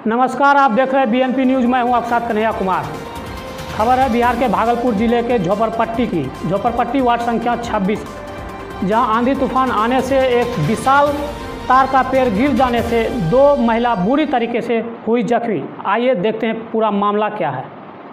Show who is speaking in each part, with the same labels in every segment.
Speaker 1: नमस्कार, आप देख रहे हैं बीएनपी न्यूज़। मैं हूं आपके साथ कन्हैया कुमार। खबर है बिहार के भागलपुर जिले के झोपड़पट्टी की। झोपड़पट्टी वार्ड संख्या 26, जहां आंधी तूफान आने से एक विशाल तार का पेड़ गिर जाने से 2 महिला बुरी तरीके से हुई जख्मी। आइए देखते हैं पूरा मामला क्या है।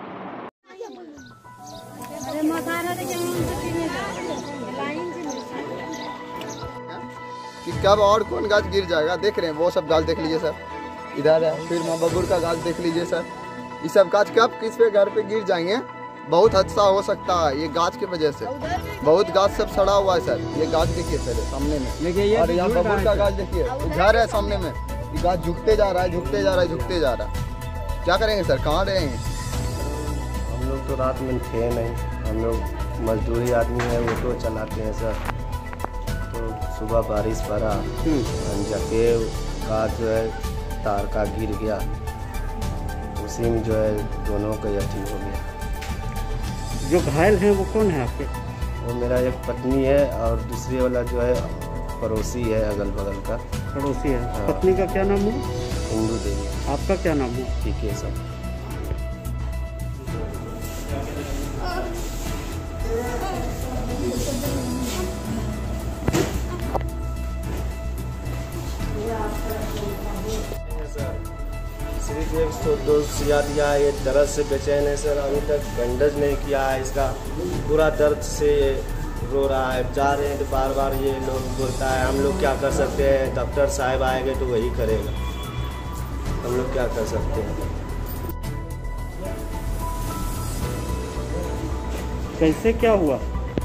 Speaker 2: कि कब और कौन गाछ गिर जाएगा, देख रहे हैं वो सब गाछ देख लीजिए सर, इधर है, फिर माँ बबूर का गाछ देख लीजिए सर। ये सब गाछ कब किस पे घर पे गिर जाएंगे, बहुत हादसा हो सकता है ये गाछ की वजह से। बहुत गाछ सब सड़ा हुआ है सर। ये गाछ देखिए सर सामने में, और यहाँ बबूर का गाछ देखिए, घर है सामने में। ये गाछ झुकते जा रहा है, झुकते जा रहा है, झुकते जा रहा है। क्या करेंगे सर, कहाँ रहेंगे?
Speaker 3: हम लोग तो रात में थे नहीं, हम लोग मजदूरी आदमी है, ऑटो चलाते हैं सर। तो सुबह बारिश पड़ा, जाके गाछ जो है तार का गिर गया, उसी में जो है दोनों का यथी हो गया।
Speaker 4: जो घायल हैं वो कौन है आपके?
Speaker 3: वो मेरा एक पत्नी है और दूसरी वाला जो है पड़ोसी है, अगल बगल का
Speaker 4: पड़ोसी है।
Speaker 3: हाँ।
Speaker 4: पत्नी का क्या नाम है?
Speaker 3: हिंदू देवी।
Speaker 4: आपका क्या नाम है?
Speaker 3: ठीक है सर। सिर्फ 102 दिया, ये दर्द से बेचैन है सर। अभी तक बैंडेज नहीं किया है, इसका पूरा दर्द से रो रहा है। जा रहे हैं तो बार बार ये लोग बोलता है, हम लोग क्या कर सकते हैं, डॉक्टर साहब आएंगे तो वही करेगा, हम लोग क्या कर सकते हैं।
Speaker 4: कैसे क्या हुआ?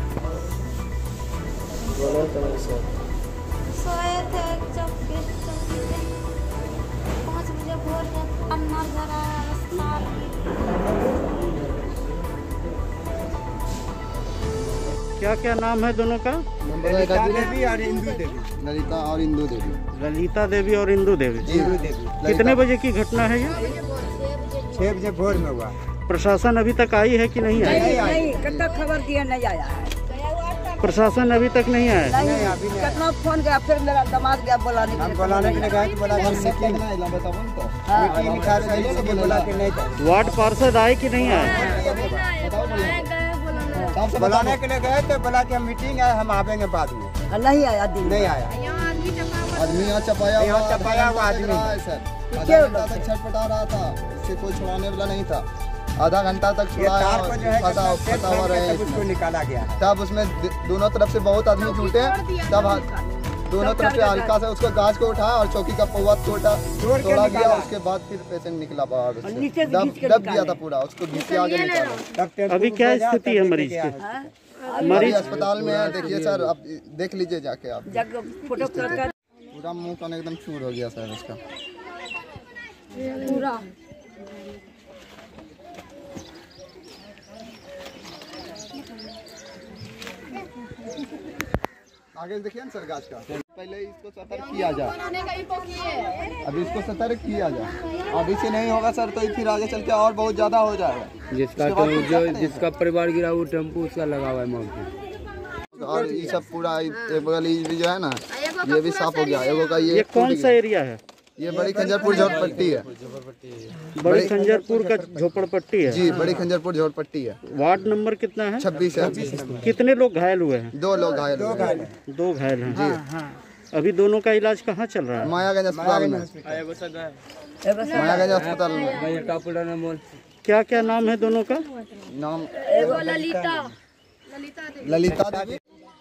Speaker 3: दोनों तरह से
Speaker 5: सोए थे चौकी पे 5 बजे भोर में अन्ना धरा
Speaker 4: क्या क्या नाम है दोनों का?
Speaker 2: ललिता देवी और इंदू देवी। ललिता और इंदू देवी।
Speaker 4: ललिता देवी और इंदू देवी। कितने बजे की घटना है ये?
Speaker 6: 6 बजे भोर में हुआ।
Speaker 4: प्रशासन अभी तक आई है कि नहीं आई?
Speaker 6: नहीं, कितना खबर दिया नहीं आया है।
Speaker 4: प्रशासन अभी तक नहीं आया?
Speaker 6: नहीं, अभी नहीं। कितना फोन गया, फिर मेरा दामाद गया बुलाने के लिए। बुलाने के लिए गया तो बोला कि मीटिंग बोला कि नहीं था।
Speaker 4: वार्ड पार्षद आए कि नहीं आए?
Speaker 6: बुलाने के लिए गए तो बोला कि हम मीटिंग है, हम आवेंगे बाद में। नहीं आया, दिन नहीं आया।
Speaker 2: आदमी यहाँ चपाया
Speaker 6: हुआ आदमी
Speaker 2: है सर। छटपटा रहा था, इससे कोई छुड़ाने वाला नहीं था। आधा घंटा तक छुड़ाया, फंसा हुआ रहे,
Speaker 6: उसको निकाला गया।
Speaker 2: तब उसमें दोनों तरफ से बहुत आदमी जुटे, तब दोनों तरफ से हल्का से उसको गाछ को उठाया और चौकी का पौवा तोड़ा गया। उसके बाद फिर पेशेंट निकला बाहर से, दब गया था पूरा, उसको घींच के आगे निकाला।
Speaker 4: अभी क्या स्थिति है मरीज की?
Speaker 2: मरीज अस्पताल में है, देखिए सर, आप देख लीजिए जाके। आप पूरा मुंह का एकदम चूर हो गया सर उसका
Speaker 5: पूरा।
Speaker 2: आगे देखिए ना सर गाछ का। पहले इसको सतर्क किया जाए, अभी इसको सतर्क किया जाए। अभी से नहीं होगा सर तो फिर आगे चल के और बहुत ज्यादा हो जाएगा।
Speaker 7: जिसका परिवार गिरा वो टेम्पो उसका लगा हुआ है मौके।
Speaker 2: और ये सब पूरा भी जो है ना, ये भी साफ हो गया। एगो का ये
Speaker 4: कौन सा एरिया है?
Speaker 2: ये बड़ी खंजरपुर झोपड़पट्टी है।
Speaker 4: बड़ी खंजरपुर का झोपड़पट्टी है
Speaker 2: जी, बड़ी खंजरपुर झोपड़पट्टी है।
Speaker 4: वार्ड नंबर कितना है?
Speaker 2: 26 है।
Speaker 4: कितने लोग घायल हुए हैं?
Speaker 2: 2 लोग घायल हुए हैं।
Speaker 4: 2 घायल हैं जी। अभी दोनों का इलाज कहाँ चल रहा है?
Speaker 2: मायागंज अस्पताल में। मायागंज अस्पताल में।
Speaker 4: क्या क्या नाम है दोनों का?
Speaker 2: नाम
Speaker 5: ललिता
Speaker 2: देवी।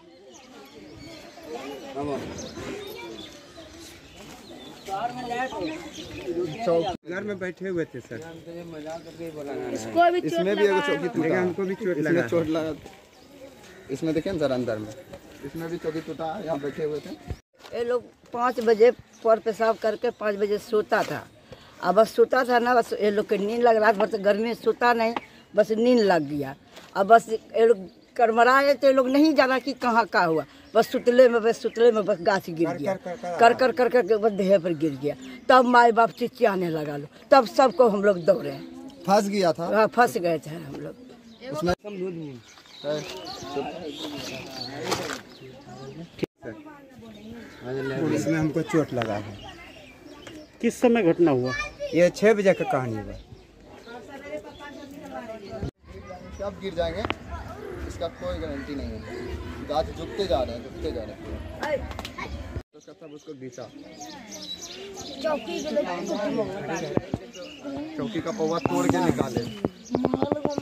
Speaker 6: घर में बैठे हुए थे सर।
Speaker 2: इसमें भी एगो चौकी टूटा,
Speaker 6: हमको भी चोट
Speaker 2: लगा। इसमें देखिए सर अंदर में, इसमें भी चौकी टूटा है। यहाँ बैठे हुए थे
Speaker 8: ये लोग 5 बजे पर पेशाब करके 5 बजे सोता था। अब बस सोता था ना, बस ये लोग के नींद लग रहा था। बस गर्मी में सोता नहीं, बस नींद लग गया। अब बस ये लोग करमराए तो ये लोग नहीं जाना कि कहाँ का हुआ। बस सुतले में बस गाछ गिर गया, कर कर कर कर बस देह पर गिर गया। तब माई बाप चिचियाने लगा लो, तब सबको हम लोग दौड़े।
Speaker 2: फंस गया था।
Speaker 8: हाँ, फंस गए थे हम लोग
Speaker 2: उसमें।
Speaker 6: इसमें हमको चोट लगा है।
Speaker 4: किस समय घटना हुआ?
Speaker 6: ये 6 बजे का कहानी है।
Speaker 2: कब गिर जाएंगे इसका कोई गारंटी नहीं है। गाछ झुकते जा रहे हैं। तो सब उसको घिसा, चौकी का पौवा तोड़ के निकाले।